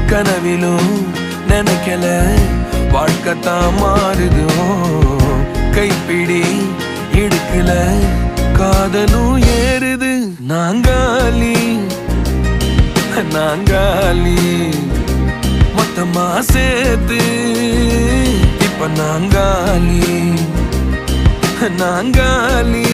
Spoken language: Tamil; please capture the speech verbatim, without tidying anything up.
கனவிலும் நினைக்கல வாழ்க்கைத்தான் மாறுதோ கைப்பிடி இடுக்கல காதலும் ஏறுது நாங்காலி நாங்காலி மொத்தமா சேர்த்து இப்ப நாங்காலி நாங்காலி